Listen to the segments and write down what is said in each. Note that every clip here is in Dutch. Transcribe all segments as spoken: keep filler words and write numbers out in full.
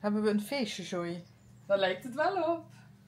Hebben we een feestje, Joey? Daar lijkt het wel op.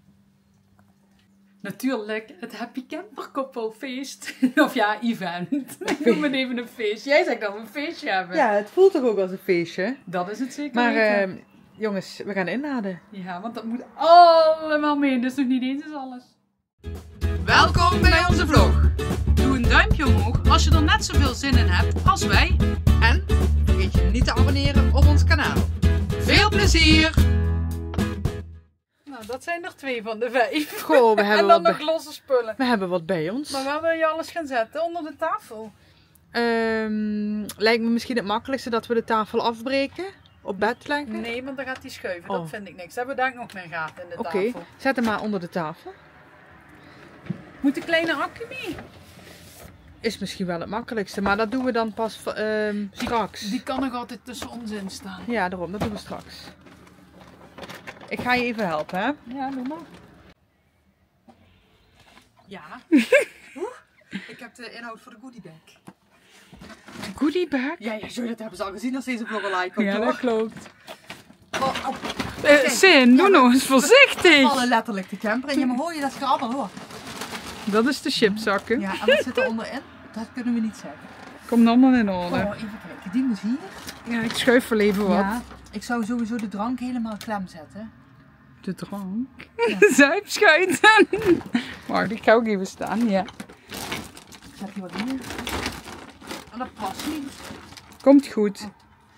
Natuurlijk, het Happy Camper koppelfeest. Of ja, event. Ik noem het even een feest. Jij zegt dat we een feestje hebben. Ja, het voelt toch ook als een feestje? Dat is het zeker. Maar weten. uh, jongens, we gaan inladen. Ja, want dat moet allemaal mee. Dus nog niet eens is alles. Welkom bij onze vlog. Doe een duimpje omhoog als je er net zoveel zin in hebt als wij. En vergeet je niet te abonneren op ons kanaal. Veel plezier! Nou, dat zijn er twee van de vijf. Goh, we hebben en dan wat nog losse spullen. We hebben wat bij ons. Maar waar wil je alles gaan zetten? Onder de tafel? Um, lijkt me misschien het makkelijkste dat we de tafel afbreken. Op bed leggen. Nee, want dan gaat die schuiven. Oh. Dat vind ik niks. Hebben we daar nog meer gaten in de Oké, tafel? okay. Zet hem maar onder de tafel. Moet een kleine accu mee? Is misschien wel het makkelijkste, maar dat doen we dan pas um, straks. Die, die kan nog altijd tussen ons in staan. Ja, daarom. Dat doen we straks. Ik ga je even helpen, hè? Ja, doe maar. Ja. Ik heb de inhoud voor de goodiebag. Goodiebag? Ja, ja, sorry, dat hebben ze al gezien als deze vlog al like komt, Ja, hoor. dat klopt. Oh, oh. Uh, Sin, doe nog eens voorzichtig. Vallen letterlijk de camper en je maar hoor je dat schrabbel, hoor. Dat is de chipzakken. Ja, en wat zit er onderin? Dat kunnen we niet zeggen. Komt allemaal in orde. Oh, even kijken. Die moet hier. Ja, ik schuif wel even wat. Ja, ik zou sowieso de drank helemaal klem zetten. De drank? Ja. De zuipschuiten. Maar die ga ook even staan, ja. Ik zet hier wat in. En dat past niet. Komt goed.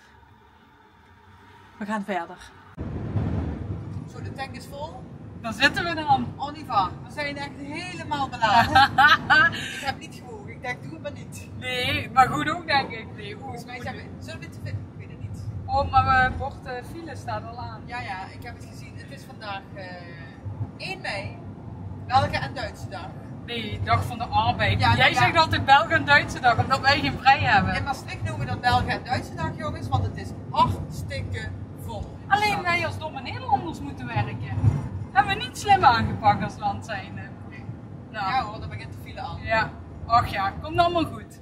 We gaan verder. Zo, de tank is vol. Dan zitten we dan. Oniva, we zijn echt helemaal beladen. Ik heb niet gewogen. Ik denk, doe het maar niet. Nee, maar goed ook denk ik. Nee, Volgens mij zijn we... Zullen we het te vinden? Ik weet het niet. Oh, maar mijn bord uh, file staat al aan. Ja, ja, ik heb het gezien. Het is vandaag uh, één mei. Welke en Duitse dag? Nee, dag van de arbeid. Ja, Jij ja. zegt altijd Belgen en Duitse dag, omdat wij geen vrij hebben. In Maastricht noemen we dat Belgen en Duitse dag, jongens, want het is hartstikke vol. Alleen wij als domme Nederlanders moeten werken. Hebben we niet slim aangepakt als land zijnde. Nee. Nou, Ja hoor, dan begint de file al. ja. Ach ja, komt allemaal goed.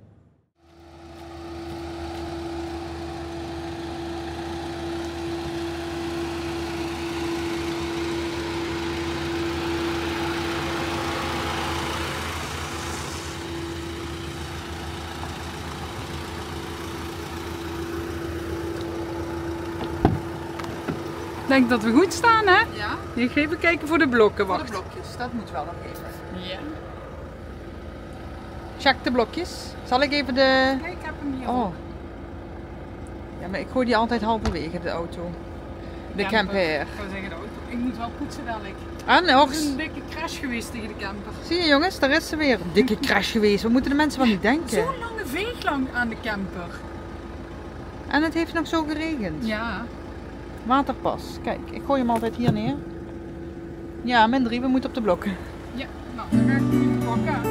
Ik denk dat we goed staan, hè? Ja? Ik ga even kijken voor de blokken, Voor de wacht. blokjes, dat moet wel nog even. Ja. Check de blokjes. Zal ik even de... Kijk, ik heb hem hier. Oh. Ja, maar ik gooi die altijd halverwege de auto. De camper. Ik zou zeggen de auto. Ik moet wel poetsen dadelijk. En nog. Het is een dikke crash geweest tegen de camper. Zie je jongens, daar is ze weer. Een dikke crash geweest. Wat moeten de mensen wel niet denken? Zo'n lange veeglang aan de camper. En het heeft nog zo geregend. Ja. Waterpas. Kijk, ik gooi hem altijd hier neer. Ja, min drie, we moeten op de blokken. Ja, nou dan ga ik nu pakken.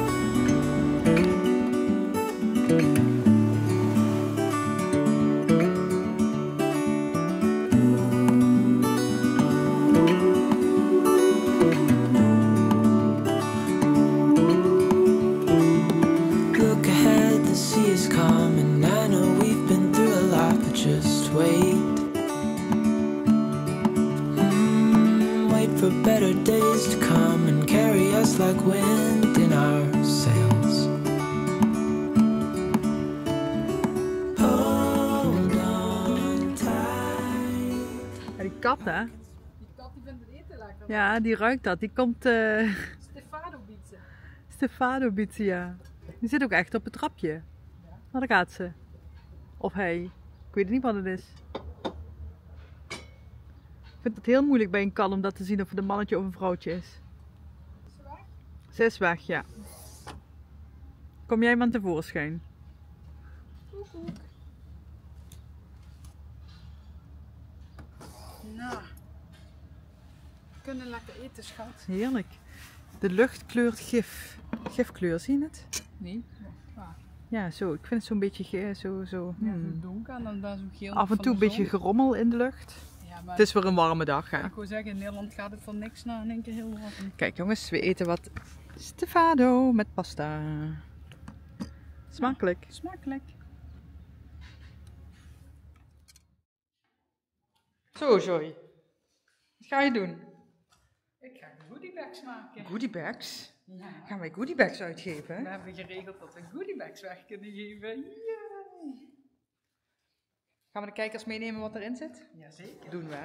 Look ahead, the sea is calm, and I know we've been through a lot, but just wait. Mm, wait for better days to come and carry us like wind in our sails. Hold on tight. Ja, die kat hè? Die kat die vindt het eten lekker. Ja, die ruikt dat. Die komt... Uh... Stefano bieten. Stefano bieten, ja. Die zit ook echt op het trapje. Ja. Nou, daar gaat ze. Of hij. Ik weet niet wat het is. Ik vind het heel moeilijk bij een kat om dat te zien of het een mannetje of een vrouwtje is. Is ze weg? Ze is weg, ja. Kom jij maar tevoorschijn. Koek, koek. Nou. We kunnen lekker eten, schat. Heerlijk. De lucht kleurt gif. Gifkleur, zie je het? Nee. Ja, zo. Ik vind het zo'n beetje ge zo, zo. Ja, Hmm. zo donker en dan daar zo geel. Af en toe een beetje gerommel in de lucht. Ja, maar Het is weer een warme dag, hè? ik wil zeggen, in Nederland gaat het van niks naar in één keer heel warm. Kijk jongens, we eten wat Stefano met pasta. Smakelijk. Ja, smakelijk. Zo, Joy. Wat ga je doen? Ik ga goodiebags maken. Goodiebags? Ja. Gaan wij goodiebags uitgeven? We hebben geregeld dat we goodiebags weg kunnen geven. Yay. Gaan we de kijkers meenemen wat erin zit? Jazeker. Doen we.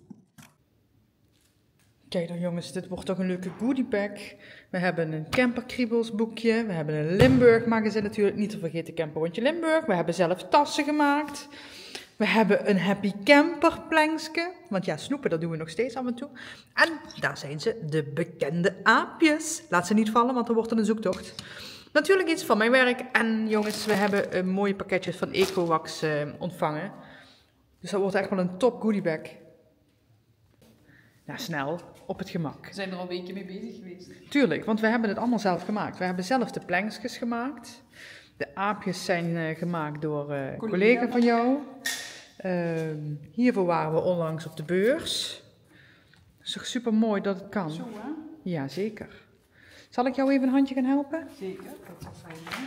Kijk dan jongens, dit wordt toch een leuke goodiebag. We hebben een camperkriebels boekje. We hebben een Limburg magazine natuurlijk. Niet te vergeten camperrondje Limburg. We hebben zelf tassen gemaakt. We hebben een Happy Camper plankje. Want ja, snoepen dat doen we nog steeds af en toe. En daar zijn ze, de bekende aapjes. Laat ze niet vallen, want dan wordt het een zoektocht. Natuurlijk iets van mijn werk. En jongens, we hebben een mooie pakketjes van EcoWax uh, ontvangen. Dus dat wordt echt wel een top goodiebag. Ja, snel, op het gemak. We zijn er al een weekje mee bezig geweest. Tuurlijk, want we hebben het allemaal zelf gemaakt. We hebben zelf de plankjes gemaakt. De aapjes zijn uh, gemaakt door een uh, collega. collega van jou. Uh, hiervoor waren we onlangs op de beurs. Het is toch super mooi dat het kan. Zo hè? Ja, zeker. Zal ik jou even een handje gaan helpen? Zeker, dat zal fijn zijn.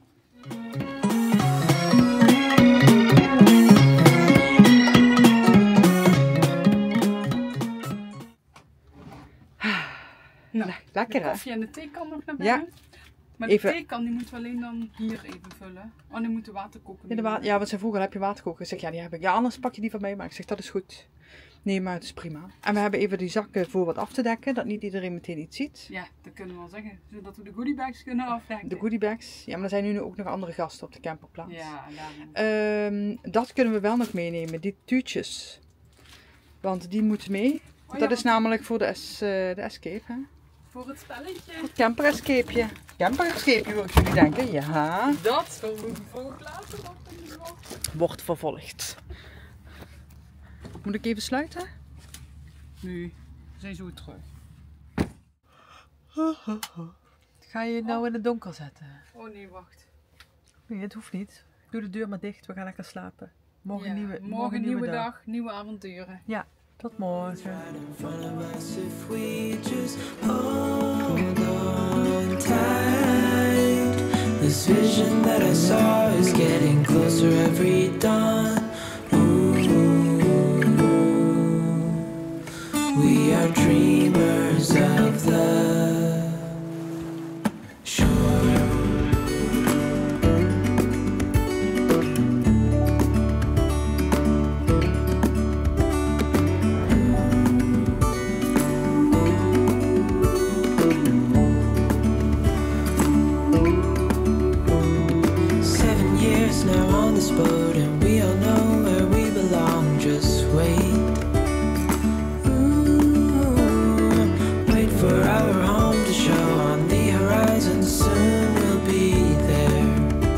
Nou, lekker de hè? koffie en de thee kan nog naar binnen. Ja. Maar de Even. thee kan, die moeten we alleen dan hier even vullen. Oh, die moeten water koken. Ja, de wa ja, want ze vroegen, heb je waterkoker? Ik zeg, ja, die heb ik. Ja, anders pak je die van mij. Maar ik zeg, dat is goed. Nee, maar het is prima. En we hebben even die zakken voor wat af te dekken, dat niet iedereen meteen iets ziet. Ja, dat kunnen we wel zeggen. Zodat we de goodiebags kunnen afdekken. De goodiebags. Ja, maar er zijn nu ook nog andere gasten op de camperplaats. Ja, daarom. Um, dat kunnen we wel nog meenemen, die tuutjes. Want die moeten mee. Oh, dat ja, is namelijk voor de, es, uh, de escape, hè? Voor het spelletje. Voor het camper escapeje. Camper escapeje, wil ik jullie denken. Ja. Dat vervolgt later op in de vlog. Wordt vervolgd. Moet ik even sluiten? Nu, we zijn zo terug. Ga je nou in het donker zetten? Oh nee, wacht. Nee, het hoeft niet. Doe de deur maar dicht, we gaan lekker slapen. Morgen, Ja, nieuwe, morgen, morgen nieuwe nieuwe dag. dag. Nieuwe avonturen. Ja, tot morgen. Right in front of us if we just hold on tight. This vision that I saw is getting closer every dawn. Ooh, we are dreamers of the shore. Boat and we all know where we belong. Just wait, ooh, wait for our home to show on the horizon. Soon we'll be there.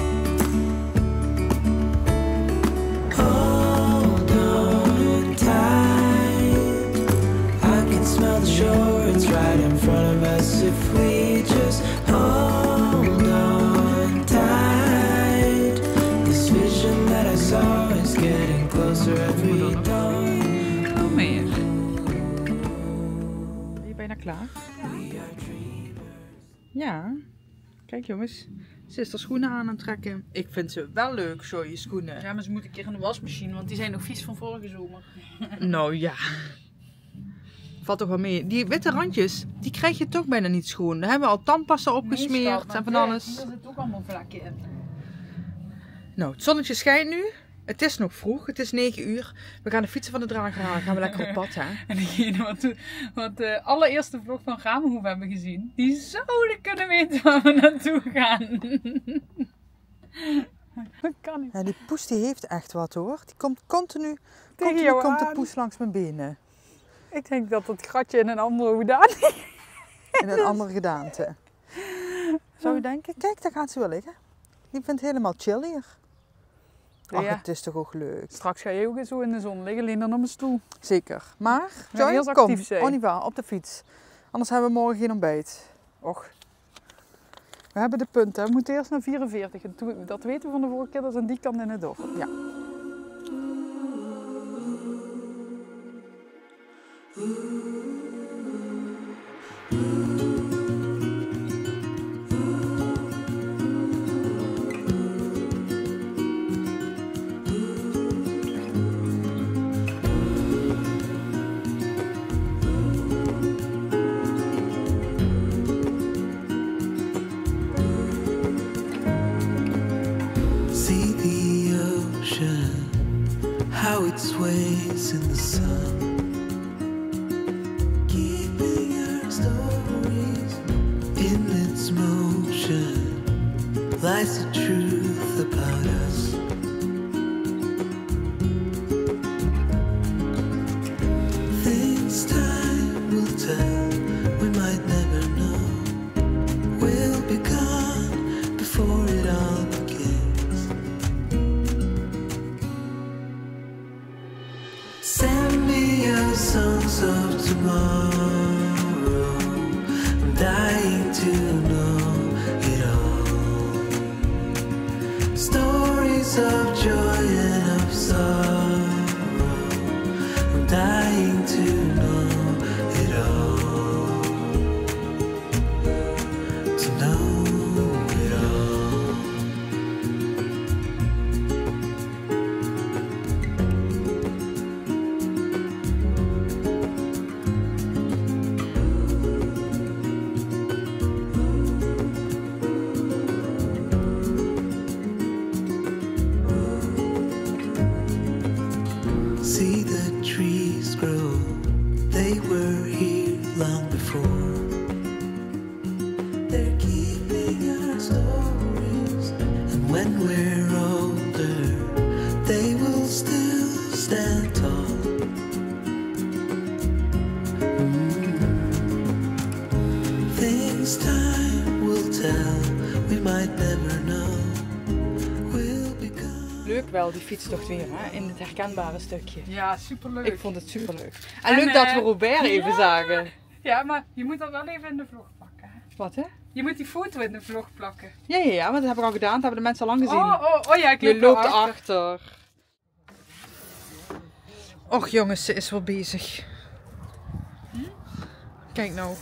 Hold on tight. I can smell the shore. It's right in front of us if we just hold on tight. This vision that I saw is getting closer every dawn. Nog meer. Ben je bijna klaar? Ja. Kijk jongens. Ze is er schoenen aan het trekken. Ik vind ze wel leuk, zo je schoenen. Ja, maar ze moeten een keer in de wasmachine, want die zijn nog vies van vorige zomer. Nou ja. Valt toch wel mee. Die witte randjes, die krijg je toch bijna niet schoon. Daar hebben we al tandpasta opgesmeerd en van alles. Hier zit ook allemaal vlekken in. Nou, het zonnetje schijnt nu. Het is nog vroeg, het is negen uur. We gaan de fietsen van de drager halen. Gaan we lekker op pad, hè? En degene wat, we- wat de allereerste vlog van Gamenhoef hebben gezien, die zouden kunnen weten waar we naartoe gaan. Dat kan niet. Ja, die poes die heeft echt wat hoor. Die komt continu, continu jou komt de aan. poes langs mijn benen. Ik denk dat dat gatje in een andere hoedanigheid. In een andere gedaante. Zou je denken? Kijk, daar gaat ze wel liggen. Die vindt het helemaal chill hier. Ach, Ja. het is toch ook leuk. Straks ga je ook zo in de zon liggen, alleen dan op een stoel. Zeker. Maar, Ja, Joy, eerst kom. actief zijn. Oniva, op de fiets. Anders hebben we morgen geen ontbijt. Och. We hebben de punten. We moeten eerst naar vierenveertig. En toen- dat weten we van de vorige keer, dat is aan die kant in het dorp. Ja. how it sways in the sun. Keeping our stories in its motion lies the truth about us. Things time will tell, we might never know. We'll be gone before it all begins. Send me your songs of tomorrow. I'm dying to know it all. Stories of joy and of sorrow. I'm dying to know it all. To know it all. See the trees grow, they were here long before. They're keeping our stories, and when we're older, they will still stand tall. Mm. Things time will tell, we might never know. We'll be gone. Leuk wel, die fietstocht weer, hè? In het herkenbare stukje. Ja, superleuk. Ik vond het superleuk. En, En, leuk eh, dat we Robert even ja. zagen. Ja, maar je moet dat wel even in de vlog pakken. Hè? Wat, hè? Je moet die foto in de vlog plakken. Ja, ja, ja, maar dat heb ik al gedaan. Dat hebben de mensen al lang gezien. Oh, oh, oh ja, ik Je loop loopt erachter. achter. Och jongens, ze is wel bezig. Kijk nou.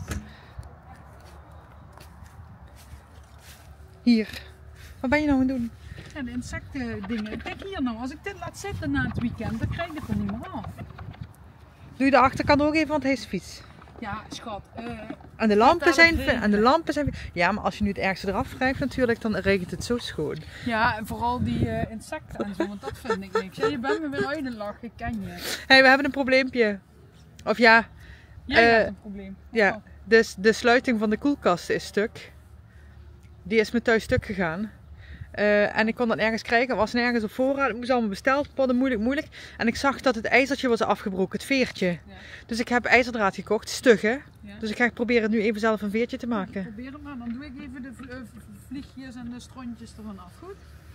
Hier. Wat ben je nou aan het doen? Ja, de insecten dingen. Kijk hier nou, als ik dit laat zitten na het weekend, dan krijg ik het er niet meer af. Doe je de achterkant ook even, want hij is vies. Ja, schat. eh, En de lampen Laat zijn... het regenen. En de lampen zijn... Ja, maar als je nu het ergste eraf wrijft natuurlijk, dan regent het zo schoon. ja, en vooral die eh, insecten en zo, want dat vind ik niks. Ja, je bent me weer uit de lach, ik ken je. Hé, hey, we hebben een probleempje. Of ja, Jij Eh, hebt een probleem. ja. Oh. dus de sluiting van de koelkast is stuk. Die is me thuis stuk gegaan. Eh, en ik kon dat nergens krijgen, was nergens op voorraad. Het moest allemaal besteld worden, moeilijk, moeilijk. En ik zag dat het ijzertje was afgebroken, het veertje. Ja. Dus ik heb ijzerdraad gekocht, stug hè. Ja. Dus ik ga proberen nu even zelf een veertje te maken. Probeer het maar, dan doe ik even de vl- eh, vliegjes en de strontjes ervan af, goed?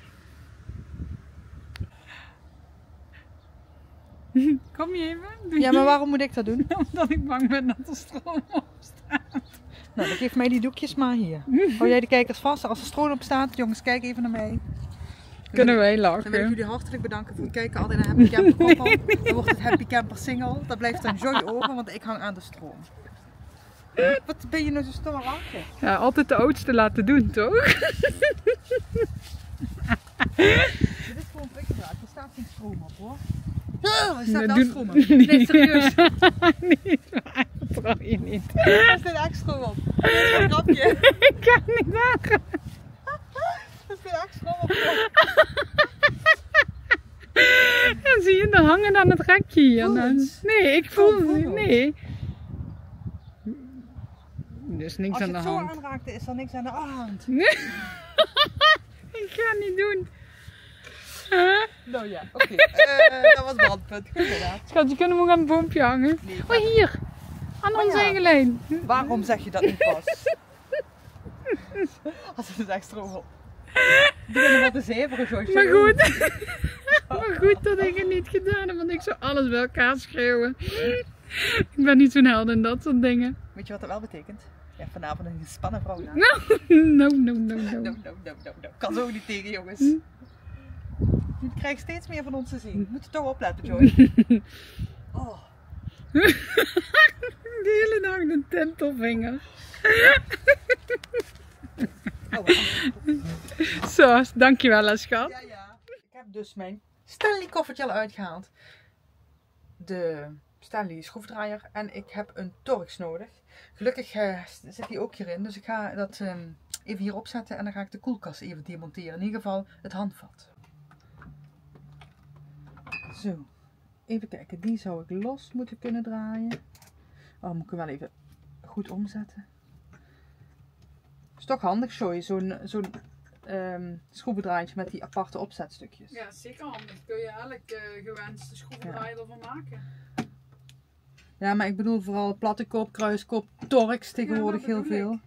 Kom je even? Doe Ja, je- maar waarom moet ik dat doen? Omdat ik bang ben dat er stroom op staat. Nou, dan geef mij die doekjes maar hier. Hou jij de kijkers vast. Als er stroom op staat, jongens, kijk even naar mij. Kunnen wij Dan wil ik lachen. jullie hartelijk bedanken voor het kijken altijd naar Happy Camper Koppel. Dan wordt het Happy Camper Single. Dat blijft een joy over, want ik hang aan de stroom. Wat ben je nou zo stom aan het lachen? Ja, altijd de oudste laten doen, toch? Dit is gewoon prikdraad. Er staat geen stroom op hoor. Ja, er staat Nee, wel doe- stroom op. Nee, serieus. Nee, dat vertrouw je niet. Er staat echt stroom op. Dat is een grapje. Ik kan niet lachen. Er staat echt stroom op. En zie je, dan hangen dan het rekje hier. Voel Dan. het. Nee, ik voel Voel het. het. Nee. Er is niks Als je aan de het zo hand. aanraakt, is er niks aan de hand. Nee. Ik ga het niet doen. Huh? Nou ja, oké. Eh, dat was brandpunt. Goed gedaan. Schat, je kunt hem ook aan een boompje hangen. Nee, Oh, hier. Aan Oh, onze ja. eigen lijn. waarom zeg je dat niet pas? Als het is echt stroom op. Doe dan wat de zeveren, Joyce. Maar goed. Maar goed dat ik het niet gedaan heb, want ik zou alles bij elkaar schreeuwen. Ik ben niet zo'n held in dat soort dingen. Weet je wat dat wel betekent? Ja, vanavond een gespannen vrouw na. No, no, no, no, no. No, no, no, no, no. Kan zo niet tegen, jongens. Je krijgt steeds meer van ons te zien. Moet je toch opletten, Joy. Oh. De hele dag de tintelvinger. Oh, Zo, dankjewel hè, schat. ja, ja. Ik heb dus mijn Stanley koffertje al uitgehaald. De Stanley schroefdraaier. En ik heb een torx nodig. Gelukkig eh, zit die ook hierin. Dus ik ga dat eh, even hier opzetten. En dan ga ik de koelkast even demonteren. In ieder geval het handvat. Zo, even kijken. Die zou ik los moeten kunnen draaien. Oh, moet ik hem wel even goed omzetten. Is toch handig, Joy, zo'n zo'n um, schroevendraadje met die aparte opzetstukjes. Ja, zeker handig. Kun je elk uh, gewenste schroevendraaier ervan maken. Ja, maar ik bedoel vooral platte kop, kruiskop, torx tegenwoordig ja, heel veel.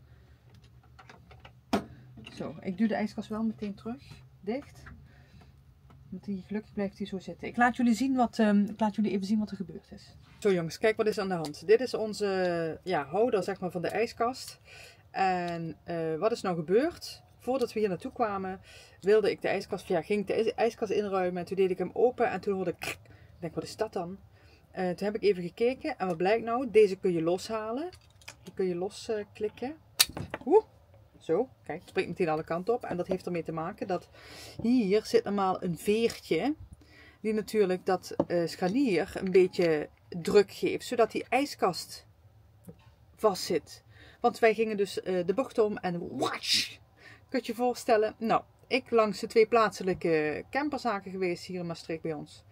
Zo, ik duw de ijskast wel meteen terug, dicht. Want die, gelukkig blijft hij zo zitten. Ik laat jullie zien wat, um, ik laat jullie even zien wat er gebeurd is. Zo jongens, kijk wat is aan de hand. Dit is onze ja, houder zeg maar, van de ijskast. En uh, wat is nou gebeurd? Voordat we hier naartoe kwamen, wilde ik de ijskast, ja, ging ik de ijskast inruimen. En toen deed ik hem open en toen hoorde ik, ik denk, wat is dat dan? Uh, toen heb ik even gekeken en wat blijkt nou? Deze kun je loshalen. Die kun je losklikken. Uh, Oeh, zo, kijk, het springt meteen alle kanten op. En dat heeft ermee te maken dat hier zit normaal een veertje. Die natuurlijk dat uh, scharnier een beetje druk geeft. Zodat die ijskast vast zit. Want wij gingen dus uh, de bocht om en wash! Kun je je voorstellen? Nou, ik langs de twee plaatselijke camperzaken geweest hier in Maastricht bij ons.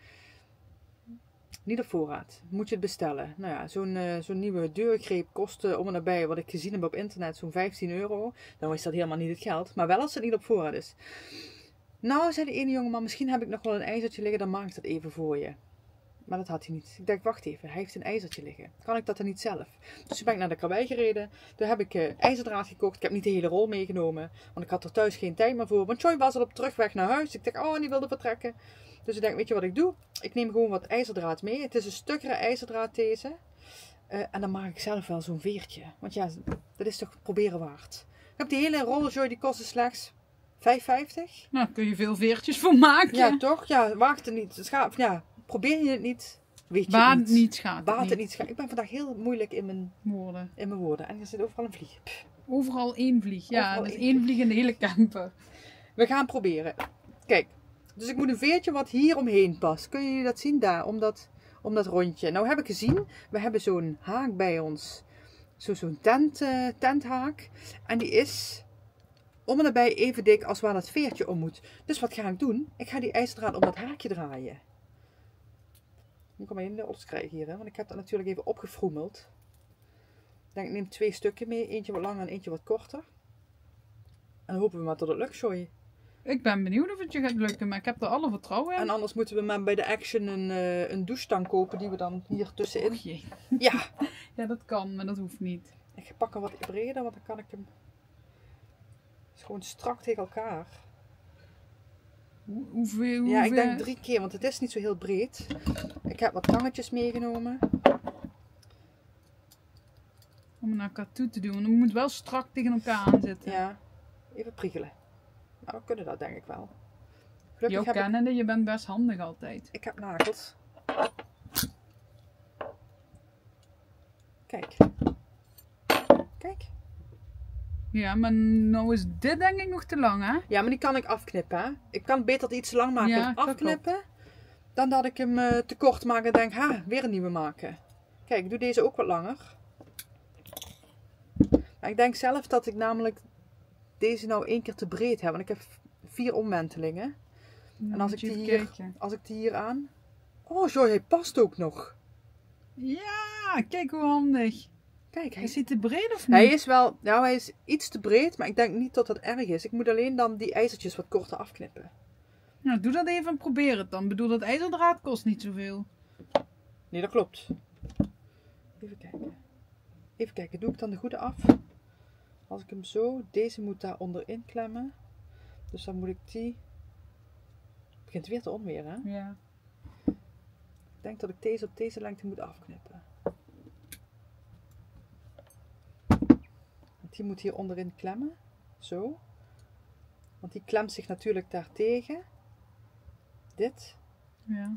Niet op voorraad. Moet je het bestellen. Nou ja, zo'n uh, zo'n nieuwe deurgreep kost uh, om en nabij, wat ik gezien heb op internet, zo'n vijftien euro. Nou is dat helemaal niet het geld. Maar wel als het niet op voorraad is. Nou, zei de ene jongeman, misschien heb ik nog wel een ijzertje liggen, dan maak ik dat even voor je. Maar dat had hij niet. Ik dacht, wacht even, hij heeft een ijzertje liggen. Kan ik dat dan niet zelf? Dus toen ben ik naar de karwei gereden. Toen heb ik uh, ijzerdraad gekocht. Ik heb niet de hele rol meegenomen. Want ik had er thuis geen tijd meer voor. Want Joy was al op terugweg naar huis. Ik dacht, oh, en die wilde vertrekken. Dus ik denk, weet je wat ik doe? Ik neem gewoon wat ijzerdraad mee. Het is een stukkere ijzerdraad deze. Uh, en dan maak ik zelf wel zo'n veertje. Want ja, dat is toch proberen waard. Ik heb die hele rol, Joy, die kostte slechts vijf vijftig. Nou, kun je veel veertjes voor maken. Ja, toch? Ja, wacht er niet. Scha ja. Probeer je het niet, weet je Baat niet. niet, schaadt Baat het het niet. niet, schaadt. Ik ben vandaag heel moeilijk in mijn woorden. In mijn woorden. En er zit overal een vlieg. Pff. Overal één vlieg. Ja, Overal dat is één één vlieg in de hele camper. We gaan proberen. Kijk, dus ik moet een veertje wat hier omheen past. Kun je dat zien daar, om dat, om dat rondje. Nou heb ik gezien, we hebben zo'n haak bij ons. Zo, zo'n tent, uh, tenthaak. En die is om en nabij even dik als waar dat veertje om moet. Dus wat ga ik doen? Ik ga die ijzerdraad om dat haakje draaien. Ik kan maar in de ots krijgen hier, hè? Want ik heb dat natuurlijk even opgefroemeld. Ik denk, ik neem twee stukken mee. Eentje wat langer en eentje wat korter. En dan hopen we maar tot het lukt, Joy. Ik ben benieuwd of het je gaat lukken, maar ik heb er alle vertrouwen in. En anders moeten we maar bij de Action een, uh, een douchestang kopen die we dan hier tussenin... Och jee. Ja. Ja, dat kan, maar dat hoeft niet. Ik ga pakken wat breder, want dan kan ik hem... Het is gewoon strak tegen elkaar. Hoe, hoeveel, hoeveel... Ja, ik denk drie keer, want het is niet zo heel breed. Ik heb wat tangetjes meegenomen. Om naar elkaar toe te doen. Het moet wel strak tegen elkaar aanzitten. Ja, even priegelen. Nou, we kunnen dat denk ik wel. Jou kennende, ik... je bent best handig altijd. Ik heb nagels. Kijk. Kijk. Ja, maar nou is dit denk ik nog te lang, hè? Ja, maar die kan ik afknippen, hè. Ik kan beter het iets te lang maken ja, en afknippen. Dan dat ik hem uh, te kort maak en denk, ha, weer een nieuwe maken. Kijk, ik doe deze ook wat langer. Maar ik denk zelf dat ik namelijk deze nou één keer te breed heb. Want ik heb vier omwentelingen. Ja, en als ik, die hier, als ik die hier aan... Oh, Joy, hij past ook nog. Ja, kijk hoe handig. Kijk, hij is hij te breed of niet? Hij is wel, nou hij is iets te breed, maar ik denk niet dat dat erg is. Ik moet alleen dan die ijzertjes wat korter afknippen. Nou, doe dat even en probeer het dan. Ik bedoel, dat ijzerdraad kost niet zoveel. Nee, dat klopt. Even kijken. Even kijken, doe ik dan de goede af? Als ik hem zo, deze moet daar onderin klemmen. Dus dan moet ik die... Het begint weer te onweer, hè? Ja. Ik denk dat ik deze op deze lengte moet afknippen. Want die moet hier onderin klemmen. Zo. Want die klemt zich natuurlijk daartegen. Dit. Ja.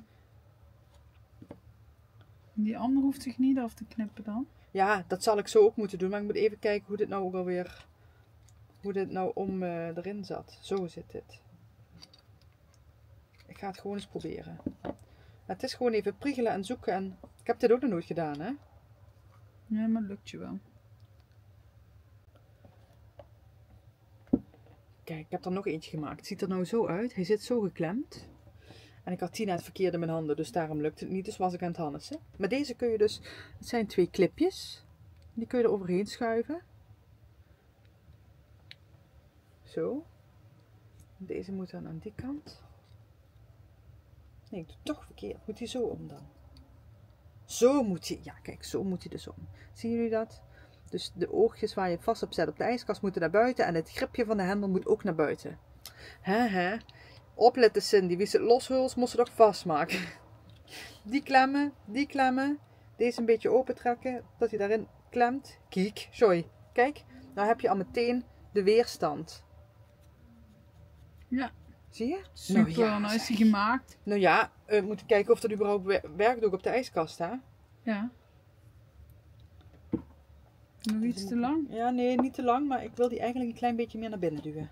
Die andere hoeft zich niet af te knippen dan? Ja, dat zal ik zo ook moeten doen. Maar ik moet even kijken hoe dit nou ook alweer... Hoe dit nou om uh, erin zat. Zo zit dit. Ik ga het gewoon eens proberen. Het is gewoon even priegelen en zoeken. En... Ik heb dit ook nog nooit gedaan, hè? Ja, maar lukt je wel. Kijk, ik heb er nog eentje gemaakt. Het ziet er nou zo uit. Hij zit zo geklemd. En ik had die net verkeerd in mijn handen, dus daarom lukte het niet. Dus was ik aan het harnessen. Maar deze kun je dus, het zijn twee clipjes. Die kun je er overheen schuiven. Zo. Deze moet dan aan die kant. Nee, ik doe het toch verkeerd. Moet hij zo om dan? Zo moet hij. Ja, kijk, zo moet hij dus om. Zien jullie dat? Dus de oogjes waar je vast op zet op de ijskast moeten naar buiten. En het gripje van de hendel moet ook naar buiten. Hè, hè. Opletten Cindy. Wie ze het loshult, moet ze toch vastmaken. Die klemmen, die klemmen. Deze een beetje open trekken. Dat hij daarin klemt. Kijk, sorry. Kijk, nou heb je al meteen de weerstand. Ja. Zie je? Super, nou, ja, nou is zeg. die gemaakt. Nou ja, we moeten kijken of dat überhaupt wer- werkt ook op de ijskast, hè? Ja. Nog iets te lang? Ja, nee, niet te lang, maar ik wil die eigenlijk een klein beetje meer naar binnen duwen.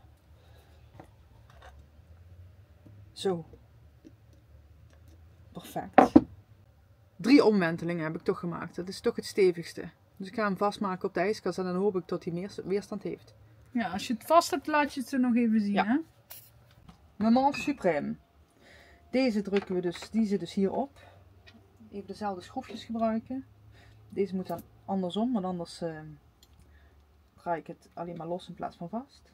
Zo. Perfect. Drie omwentelingen heb ik toch gemaakt. Dat is toch het stevigste. Dus ik ga hem vastmaken op de ijskast en dan hoop ik dat hij meer weerstand heeft. Ja, als je het vast hebt, laat je het zo nog even zien, Ja. hè? Moment suprême. Deze drukken we dus, die zit dus hierop. Even dezelfde schroefjes gebruiken. Deze moet dan andersom, want anders uh, draai ik het alleen maar los in plaats van vast.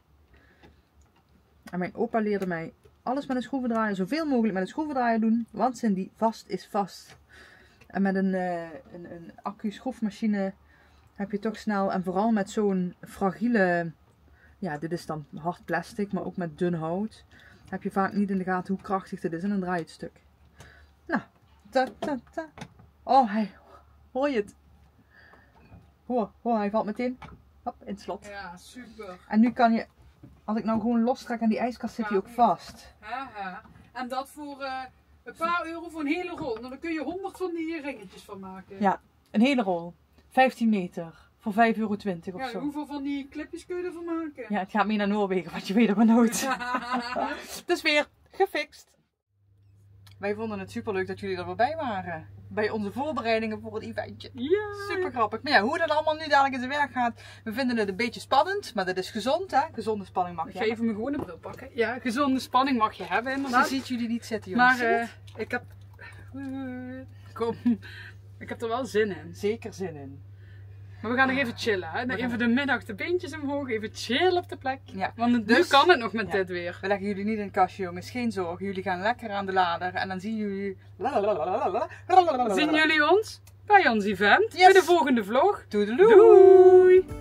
En mijn opa leerde mij alles met een schroevendraaier, zoveel mogelijk met een schroevendraaier doen, want Cindy, vast is vast. En met een, uh, een, een accu schroefmachine heb je toch snel, en vooral met zo'n fragiele, ja, dit is dan hard plastic, maar ook met dun hout, heb je vaak niet in de gaten hoe krachtig dit is en dan draai je het stuk. Nou, ta, ta, ta. Oh, hij, hoor je het? Hoor, hoor, hij valt meteen hop, in het slot. Ja, super. En nu kan je, als ik nou gewoon lostrek aan die ijskast, zit hij ook vast. Haha. En dat voor uh, een paar euro voor een hele rol. Nou, dan kun je honderd van die ringetjes van maken. Ja, een hele rol. vijftien meter. Voor vijf euro twintig of Ja, zo. hoeveel van die clipjes kun je ervan maken? Ja, het gaat mee naar Noorwegen, want je weet het maar nooit. Dus weer gefixt. Wij vonden het super leuk dat jullie er weer bij waren. Bij onze voorbereidingen voor het eventje. Ja. Super grappig. Maar ja, hoe dat allemaal nu dadelijk in zijn werk gaat. We vinden het een beetje spannend, maar dat is gezond, hè? Gezonde spanning mag Ik je ga even mijn gewone bril pakken. Ja, gezonde spanning mag je hebben hebben. inderdaad. Ze ziet jullie niet zitten, jongens. Maar Zie je uh, ik heb... Uh, kom. Ik heb er wel zin in. het? Zeker zin in. Maar we gaan nog even chillen, hè? We gaan- Even de middag de beentjes omhoog, even chillen op de plek. Ja. Want nu Dus- kan het nog met Ja. dit weer. We leggen jullie niet in het kastje, jongens. Geen zorgen. Jullie gaan lekker aan de lader. En dan zien jullie... Zien jullie ons bij ons event? Yes. Bij de volgende vlog. Doedeloe. Doei!